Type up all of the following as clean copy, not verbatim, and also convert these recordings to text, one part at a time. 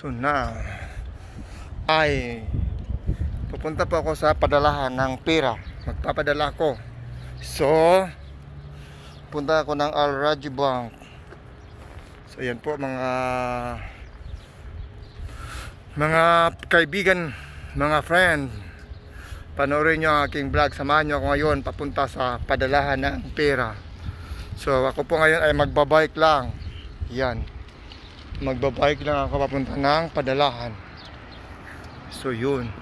So now ay pupunta po ako sa padalahan ng pera. Magpapadala ako. So punta ako ng Al Rajhi Bank. So yan po mga kaibigan, mga friend, panoorin nyo ang aking vlog. Samahan nyo ako ngayon papunta sa padalahan ng pera. So ako po ngayon ay magbabike lang. Yan, magbabike lang ako papunta ng padalahan. So yun,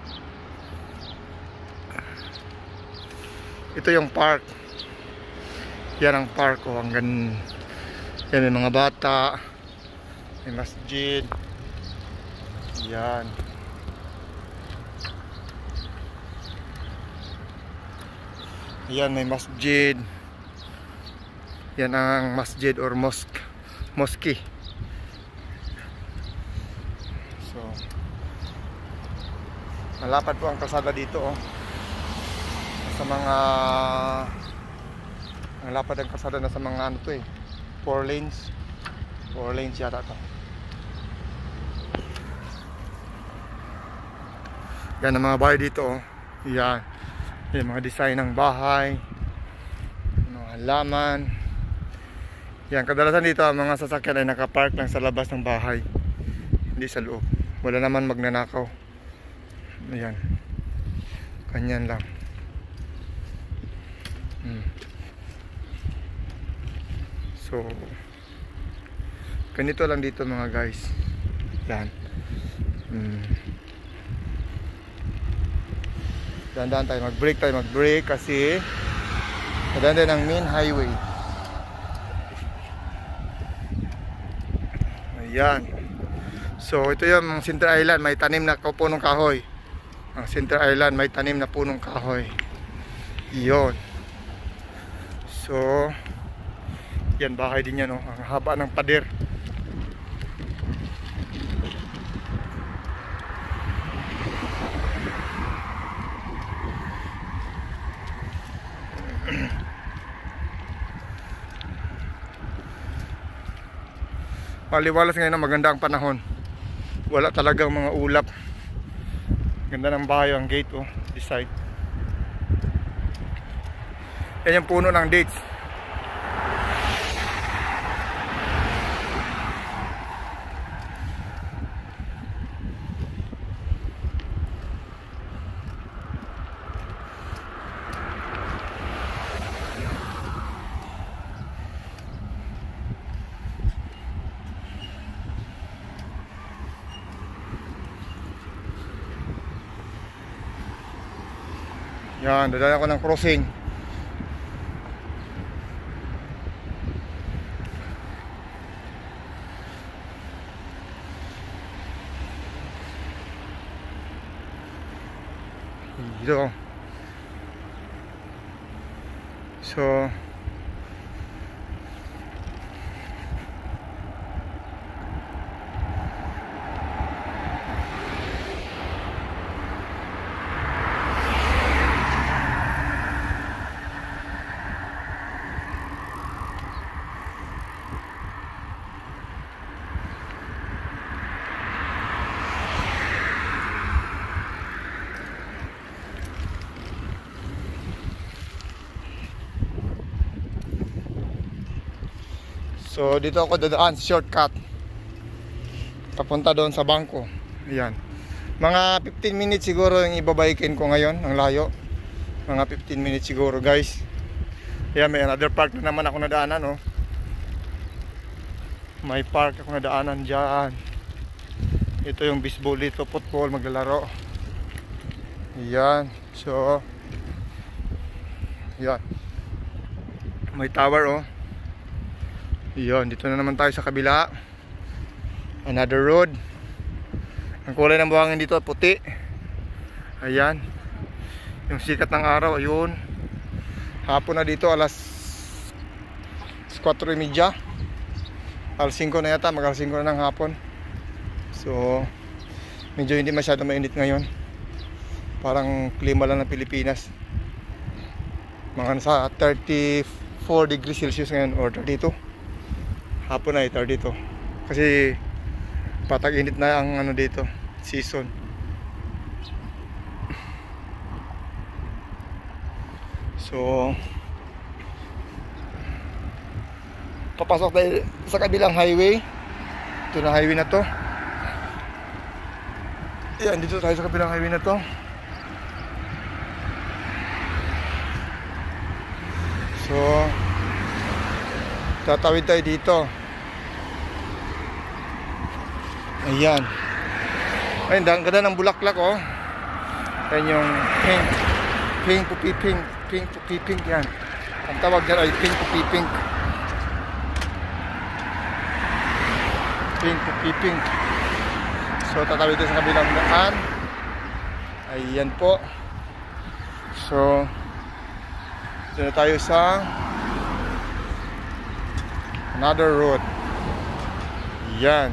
ito yung park. Yan ang park ko. Hanggang yan, may mga bata, may masjid. Yan. Yan, may masjid. Yan ang masjid or mosque. So malapad po ang kalsada dito, oh. Sa mga ang lapad ang kalsada na sa mga ano to, 4 lanes yata to. Yan ang mga bahay dito, oh. Yan, yung mga design ng bahay, mga halaman. Yan, kadalasan dito ang mga sasakyan ay nakapark lang sa labas ng bahay, hindi sa loob. Wala naman magnanakaw. Ayan, kanyan lang. So ganito lang dito mga guys. Yan. Dandan tayo mag-brake kasi dandan ang main highway. Ayan. So ito yung Center Island, may tanim na punong kahoy. Ang Center Island may tanim na punong kahoy. Iyon. So yan, bahay din yan, oh. Ang haba ng pader. Maliwalas ngayon ang magandang panahon. Wala talagang mga ulap. Ganda ng bahay, ang gate, oh, this side. Yan yung puno ng dates. Yan, dadala ko ng crossing. Dito. So So dito ako dadaan, shortcut papunta doon sa bangko. Ayan, mga 15 minutes siguro yung ibabaykin ko ngayon, ang layo. Mga 15 minutes siguro guys. Ayan, may another park na naman ako nadaanan, oh. May park ako nadaanan dyan. Ito yung baseball dito, football maglalaro. Ayan, so ayan, may tower, oh. Yun, dito na naman tayo sa kabila. Another road. Ang kulay ng buhangin dito puti. Ayan, yung sikat ng araw, ayun. Hapon na dito, alas 4:30. Alas 5 na yata, mag alas 5 na ng hapon. So medyo hindi masyado mainit ngayon. Parang klima lang ng Pilipinas. Mga nasa 34 degrees Celsius ngayon or 32. Hapon ay 32. Kasi Patag-init na ang ano dito, season. So papasok tayo sa kabilang highway. Ito na highway na to. Yan, dito tayo sa kabilang highway na to. So tatawid tayo dito. Ayan. Ayun, ang ganda ng bulaklak, oh. Ayan yung pink. Pink, pupi, pink. Pink, pupi, pink yan. Ang tawag dyan ay pink, pupi, pink. Pink, pupi, pink. So tatawid tayo sa kabilang daan. Ayan po. So dito na tayo sa another road. Yan.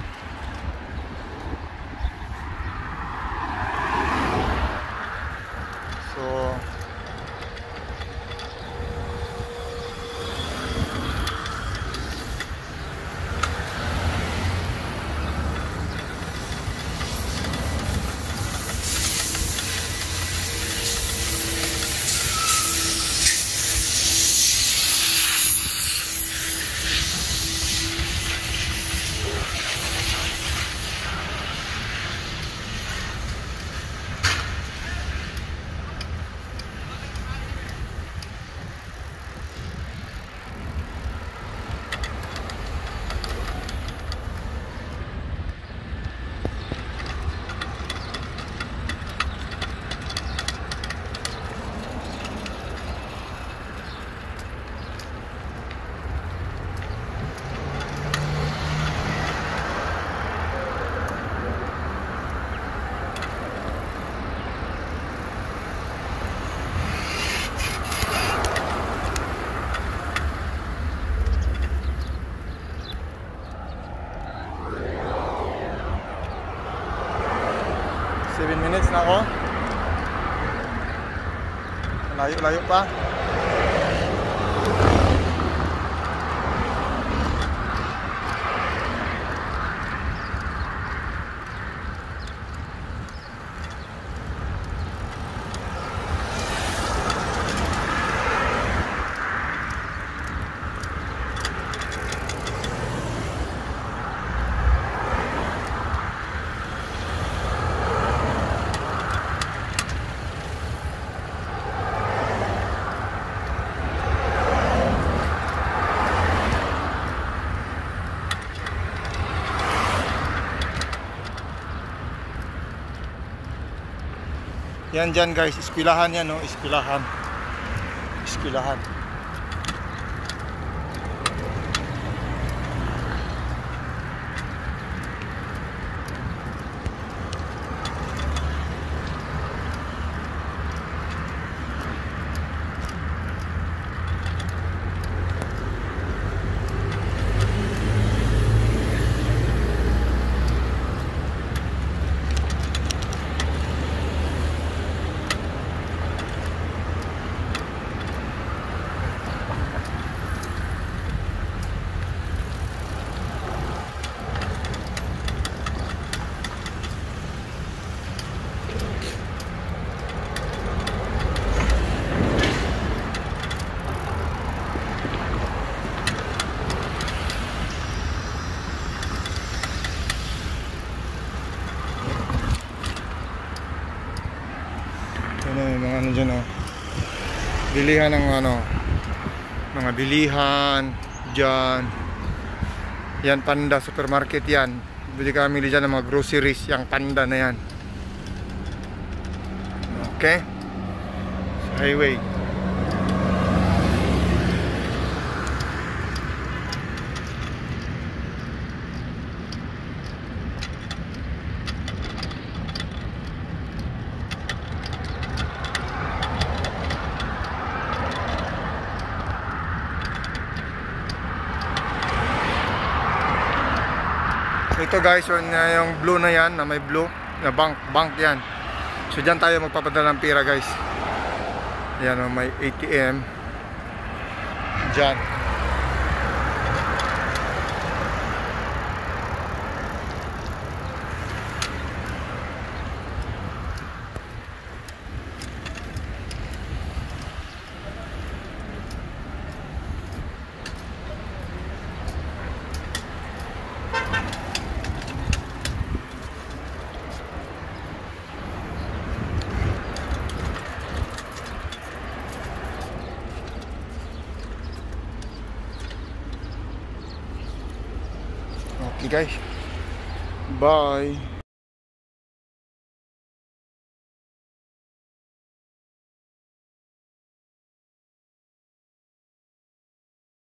So 7 minutes na ako. Layo-layo pa. Yan dyan guys, iskwilahan yan, no? Iskwilahan. Iskwilahan. Mga ano dyan, oh. Bilihan ng ano, mga bilihan dyan. Yan, Panda Supermarket yan. Bili kami dyan ng mga groceries, yung Panda na yan. Okay, highway. Ito guys, yung blue na yan, na may blue na bank yan. So dyan tayo magpapadala ng pera guys. Yan, may ATM dyan. Okay guys. Bye.